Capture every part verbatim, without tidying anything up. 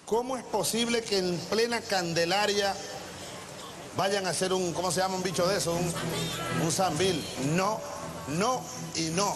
¿Cómo es posible que en plena Candelaria vayan a hacer un, ¿cómo se llama un bicho de eso? Un, un sambil. No, no y no.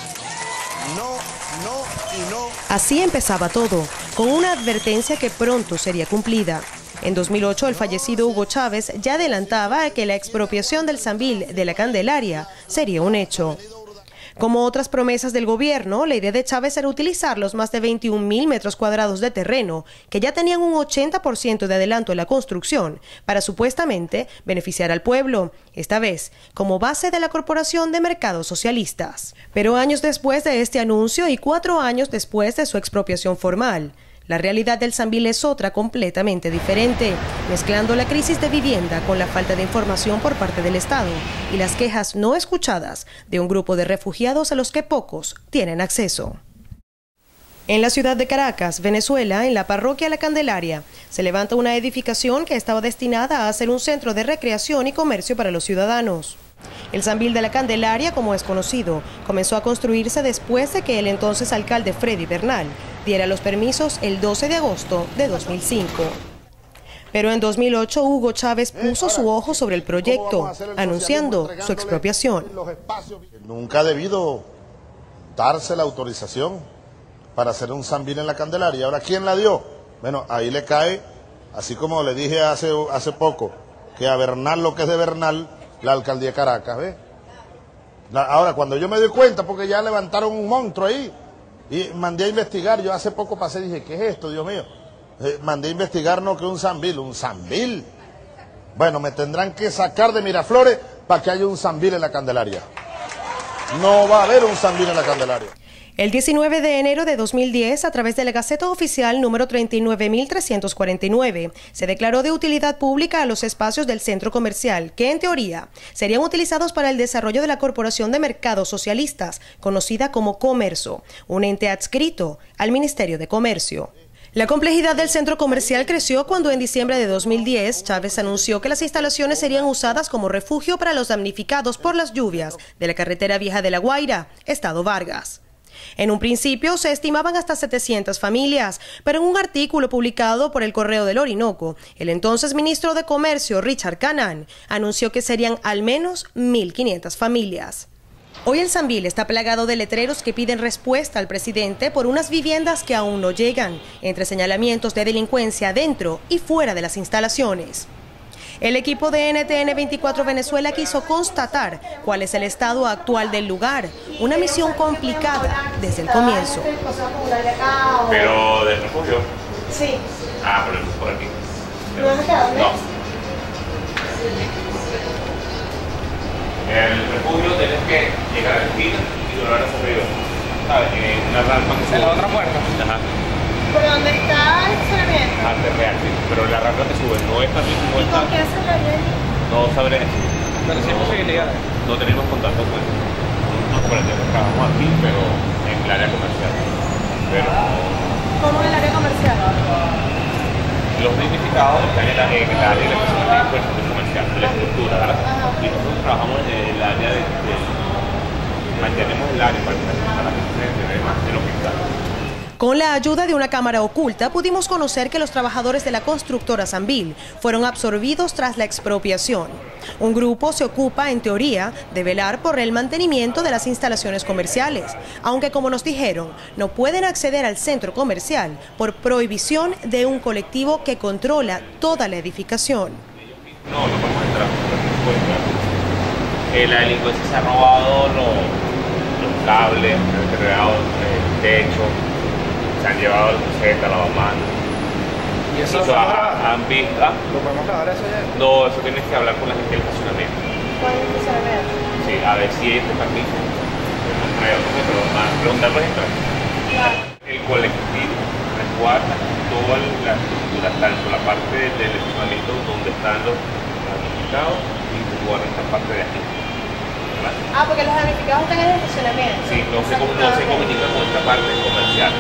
No, no y no. Así empezaba todo, con una advertencia que pronto sería cumplida. En dos mil ocho, el fallecido Hugo Chávez ya adelantaba que la expropiación del sambil de la Candelaria sería un hecho. Como otras promesas del gobierno, la idea de Chávez era utilizar los más de veintiún mil metros cuadrados de terreno, que ya tenían un ochenta por ciento de adelanto en la construcción, para supuestamente beneficiar al pueblo, esta vez como base de la Corporación de Mercados Socialistas. Pero años después de este anuncio y cuatro años después de su expropiación formal, la realidad del sambil es otra completamente diferente, mezclando la crisis de vivienda con la falta de información por parte del Estado y las quejas no escuchadas de un grupo de refugiados a los que pocos tienen acceso. En la ciudad de Caracas, Venezuela, en la parroquia La Candelaria, se levanta una edificación que estaba destinada a ser un centro de recreación y comercio para los ciudadanos. El sambil de La Candelaria, como es conocido, comenzó a construirse después de que el entonces alcalde Freddy Bernal diera los permisos el doce de agosto de dos mil cinco. Pero en dos mil ocho Hugo Chávez puso su ojo sobre el proyecto, anunciando su expropiación. Nunca ha debido darse la autorización para hacer un sambil en La Candelaria. Ahora, ¿quién la dio? Bueno, ahí le cae, así como le dije hace, hace poco, que a Bernal lo que es de Bernal, la alcaldía de Caracas, ¿ves? Ahora, cuando yo me doy cuenta, porque ya levantaron un monstruo ahí, y mandé a investigar, yo hace poco pasé y dije, ¿qué es esto, Dios mío? Eh, mandé a investigar, no que un sambil, un sambil. Bueno, me tendrán que sacar de Miraflores para que haya un sambil en La Candelaria. No va a haber un sambil en La Candelaria. El diecinueve de enero de dos mil diez, a través de la Gaceta Oficial número treinta y nueve mil trescientos cuarenta y nueve, se declaró de utilidad pública a los espacios del centro comercial, que en teoría serían utilizados para el desarrollo de la Corporación de Mercados Socialistas, conocida como Comerso, un ente adscrito al Ministerio de Comercio. La complejidad del centro comercial creció cuando en diciembre de dos mil diez Chávez anunció que las instalaciones serían usadas como refugio para los damnificados por las lluvias de la carretera vieja de La Guaira, Estado Vargas. En un principio se estimaban hasta setecientas familias, pero en un artículo publicado por el Correo del Orinoco, el entonces ministro de Comercio, Richard Canán, anunció que serían al menos mil quinientas familias. Hoy el sambil está plagado de letreros que piden respuesta al presidente por unas viviendas que aún no llegan, entre señalamientos de delincuencia dentro y fuera de las instalaciones. El equipo de N T N veinticuatro Venezuela quiso constatar cuál es el estado actual del lugar, una misión complicada desde el comienzo. ¿Pero del refugio? Sí. Ah, pero por aquí. ¿No hemos quedado bien? No. El refugio tienes que llegar a la esquina y doblar hacia arriba. ¿Sabes? En una rampa que sube. ¿En la otra puerta? Ajá. ¿Por dónde está el estacionamiento? Antes real, sí. Pero la rampa que sube no está bien. ¿Y con qué se la viene? No sabré decir. Pero sí hay posibilidades. No tenemos contacto con eso. Nosotros trabajamos aquí, pero en el área comercial. Pero ¿Cómo en el área comercial? los damnificados están en el área de la infraestructura comercial, de la estructura, ¿verdad? Ajá. Y nosotros trabajamos en el área de, de mantenemos el área para que la gente se ve más de lo que está. Con la ayuda de una cámara oculta pudimos conocer que los trabajadores de la constructora Sambil fueron absorbidos tras la expropiación. Un grupo se ocupa, en teoría, de velar por el mantenimiento de las instalaciones comerciales, aunque como nos dijeron, no pueden acceder al centro comercial por prohibición de un colectivo que controla toda la edificación. No, no podemos entrar, no puede entrar. Eh, la delincuencia se ha robado los, los cables, han deteriorado el techo. Se han llevado el cruceta, la lavamanos. ¿Y eso lo ha, han visto? ¿Ah? ¿Lo podemos grabar eso ya? No, eso tienes que hablar con la gente del estacionamiento. ¿Cuál es el estacionamiento? Sí, a ver si este permiso. Pero más preguntarles entrar. El colectivo resguarda toda la estructura, tanto la parte del estacionamiento donde están los damnificados y resguarda esta parte de aquí. ¿Verdad? Ah, porque los damnificados están en el estacionamiento. Sí, no se, no se comunican con esta parte comercial.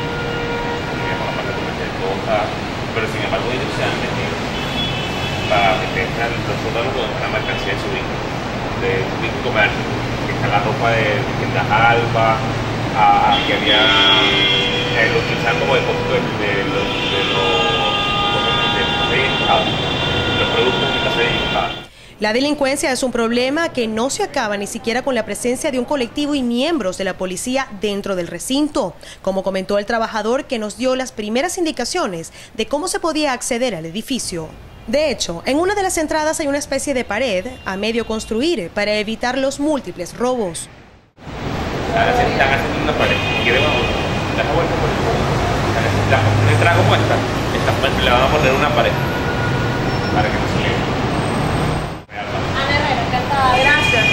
Pero sin embargo ellos se han metido para meter en los sótanos donde está la mercancía de su hijo, de un comercio, que está la ropa de tiendas Alba, aquí había eh, lo utilizan como depósito de, de los, de los, de los identificados, los productos de casa identificados. La delincuencia es un problema que no se acaba ni siquiera con la presencia de un colectivo y miembros de la policía dentro del recinto, como comentó el trabajador que nos dio las primeras indicaciones de cómo se podía acceder al edificio. De hecho, en una de las entradas hay una especie de pared a medio construir para evitar los múltiples robos. Están haciendo una pared, si quieren vamos, dar la vuelta por eso. Una entrada como esta, esta le vamos a poner una pared para que no se llegue. Gracias.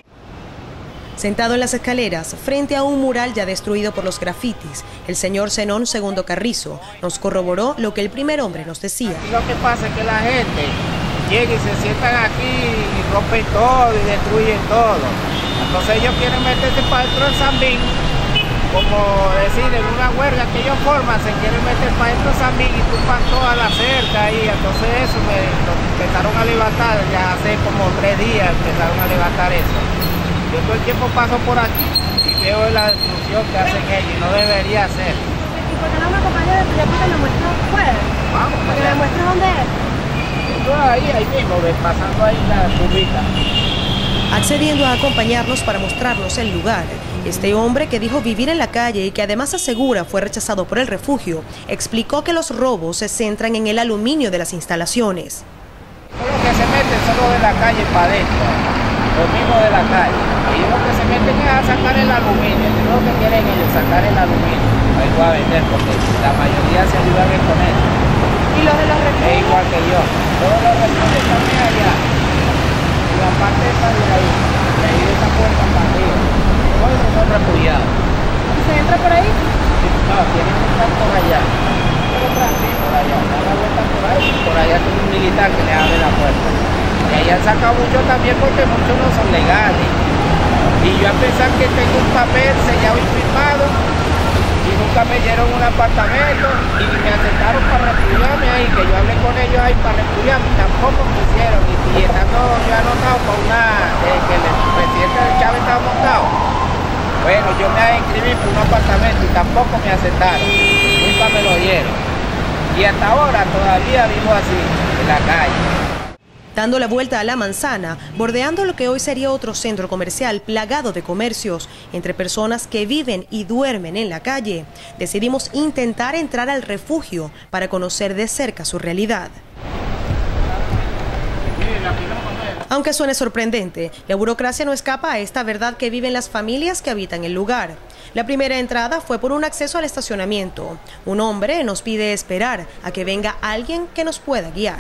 Sentado en las escaleras, frente a un mural ya destruido por los grafitis, el señor Zenón Segundo Carrizo nos corroboró lo que el primer hombre nos decía. Lo que pasa es que la gente llega y se sientan aquí y rompen todo y destruyen todo. Entonces ellos quieren meterse para dentro del Sambín, como decir, en una huelga que ellos forman, se quieren meter para dentro del Sambín y tumban toda la cerca y entonces eso me lo empezaron a levantar, ya hace como tres días empezaron a levantar eso. Yo todo el tiempo paso por aquí y veo la destrucción que hacen ellos y no debería ser. ¿Y por qué no me acompañas de para que me muestres fuera? Vamos, para que me muestres dónde es. Yo ahí, ahí mismo, pasando ahí la curvita. Accediendo a acompañarnos para mostrarnos el lugar, este hombre que dijo vivir en la calle y que además asegura fue rechazado por el refugio, explicó que los robos se centran en el aluminio de las instalaciones. Todo lo que se mete solo de la calle para adentro, lo mismo de la calle. Y lo que se meten es a sacar el aluminio, es lo que quieren ellos, sacar el aluminio. Ahí voy a vender porque la mayoría se ayuda a reponer. ¿Y los de los refugios? Es igual que yo. Todos los refugios también allá. Y la parte esta de ahí, de ahí de esa puerta para arriba. Todos esos son refugiados. ¿Y se entra por ahí? No, tienen que estar por allá. Sí, por allá. Dan la vuelta por ahí. Por allá tiene un militar que le abre la puerta. Y ahí han sacado mucho también porque muchos no son legales. Y yo a pesar que tengo un papel sellado y firmado, y nunca me dieron un apartamento, y me aceptaron para refugiarme ahí, que yo hablé con ellos ahí para refugiarme, y tampoco me hicieron. Y, y estando yo anotado con una, eh, que el presidente de Chávez estaba montado. Bueno, yo me inscribí por un apartamento y tampoco me aceptaron, nunca me lo dieron. Y hasta ahora todavía vivo así, en la calle. Dando la vuelta a la manzana, bordeando lo que hoy sería otro centro comercial plagado de comercios, entre personas que viven y duermen en la calle, decidimos intentar entrar al refugio para conocer de cerca su realidad. Aunque suene sorprendente, la burocracia no escapa a esta verdad que viven las familias que habitan el lugar. La primera entrada fue por un acceso al estacionamiento. Un hombre nos pide esperar a que venga alguien que nos pueda guiar.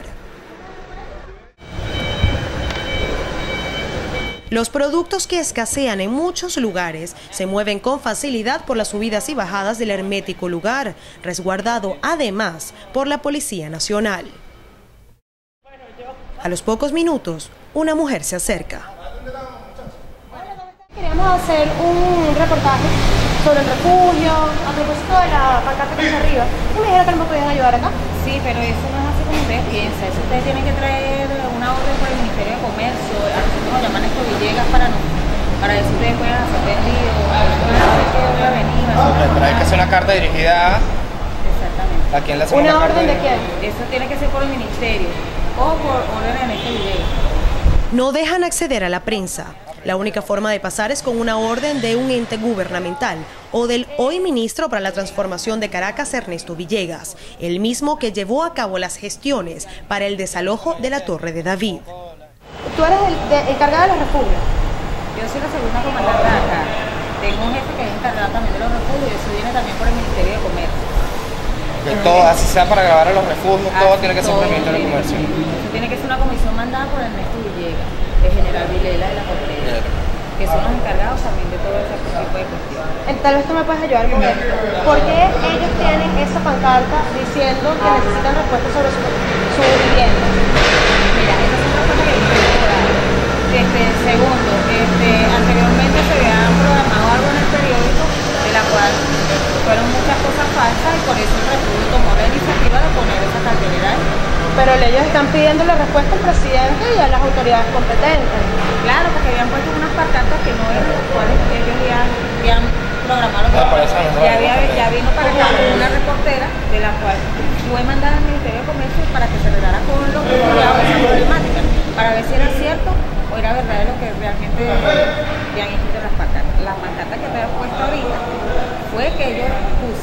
Los productos que escasean en muchos lugares se mueven con facilidad por las subidas y bajadas del hermético lugar, resguardado además por la Policía Nacional. A los pocos minutos, una mujer se acerca. Queríamos hacer un reportaje sobre el refugio, a propósito de la pancarta que está arriba. ¿Y me dijeron que no me podían ayudar acá? Sí, pero eso no es así como ustedes piensan. Eso ustedes tienen que traer una orden por el Ministerio de Comercio. A nosotros nos llaman estos Villegas para, no, para decir que ustedes puedan hacer vendido. Voy a venir. Trae que ser una carta dirigida a... Exactamente. ¿A quién le hace ¿Una orden de quién? Eso tiene que ser por el Ministerio o por orden de Ernesto Villegas. No dejan acceder a la prensa. La única forma de pasar es con una orden de un ente gubernamental o del hoy ministro para la transformación de Caracas, Ernesto Villegas, el mismo que llevó a cabo las gestiones para el desalojo de la Torre de David. ¿Tú eres el de, encargada de los refugios? Yo soy la segunda comandante acá. Tengo un jefe que es encargado también de los refugios y eso viene también por el Ministerio de Comercio. Que todo, así sea para grabar a los refugios, todo tiene que ser por el Ministerio de Comercio. Eso tiene que ser una comisión mandada por Ernesto Villegas, el general Vilela de la Correa, que son los encargados también de todo ese tipo de cuestiones. Tal vez tú me puedes ayudar con esto. ¿Por qué ellos tienen esa pancarta diciendo que necesitan respuestas sobre su, su vivienda? Mira, esa es otra cosa que yo quiero dar. Este, segundo, este, anteriormente se habían programado algo en el periódico, de la cual fueron muchas cosas falsas y por eso el refugio tomó la iniciativa de poner esa cartelera ahí. Pero ellos están pidiendo la respuesta al presidente y a las autoridades competentes. Claro, porque habían puesto unas pancartas que no eran las cuales ellos ya habían programado. Ah, para eso no, ya, había, ya vino para acá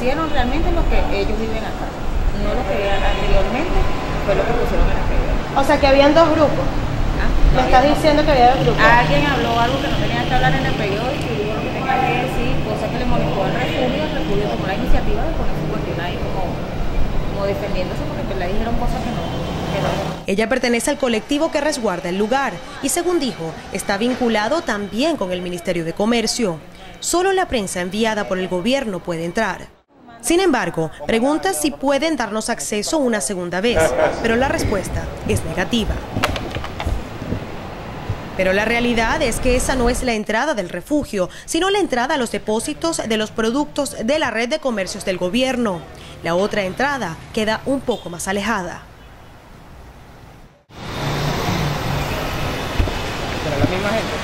pusieron realmente lo que ellos viven acá, no lo que anteriormente fue lo que pusieron en el periódico. O sea que habían dos grupos. ¿Ah? Me No, estás no. diciendo que había dos grupos. Alguien habló algo que no tenía que hablar en el periódico y dijo lo que tenía que decir, cosa que le molestó al refugio. El refugio tomó la iniciativa de poner su cuestión ahí como, como defendiéndose porque pues, le dijeron cosas que no, que no. Ella pertenece al colectivo que resguarda el lugar y, según dijo, está vinculado también con el Ministerio de Comercio. Solo la prensa enviada por el gobierno puede entrar. Sin embargo, pregunta si pueden darnos acceso una segunda vez, pero la respuesta es negativa. Pero la realidad es que esa no es la entrada del refugio, sino la entrada a los depósitos de los productos de la red de comercios del gobierno. La otra entrada queda un poco más alejada. Pero la misma gente.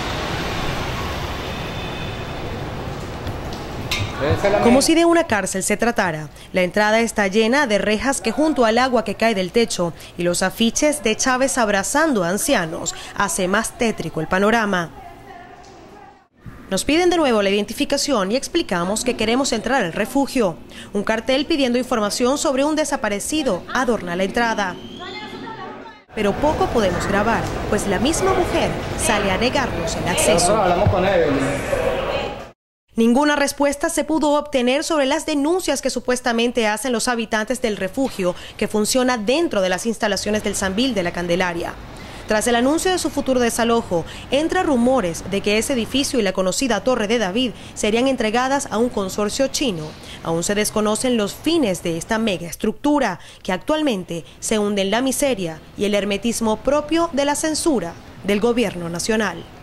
Debe ser la Como misma. si de una cárcel se tratara. La entrada está llena de rejas que, junto al agua que cae del techo y los afiches de Chávez abrazando a ancianos, hace más tétrico el panorama. Nos piden de nuevo la identificación y explicamos que queremos entrar al refugio. Un cartel pidiendo información sobre un desaparecido adorna la entrada. Pero poco podemos grabar, pues la misma mujer sale a negarnos el acceso. Nosotros hablamos con Evelyn. Ninguna respuesta se pudo obtener sobre las denuncias que supuestamente hacen los habitantes del refugio, que funciona dentro de las instalaciones del Sambil de la Candelaria. Tras el anuncio de su futuro desalojo, entran rumores de que ese edificio y la conocida Torre de David serían entregadas a un consorcio chino. Aún se desconocen los fines de esta mega estructura, que actualmente se hunde en la miseria y el hermetismo propio de la censura del gobierno nacional.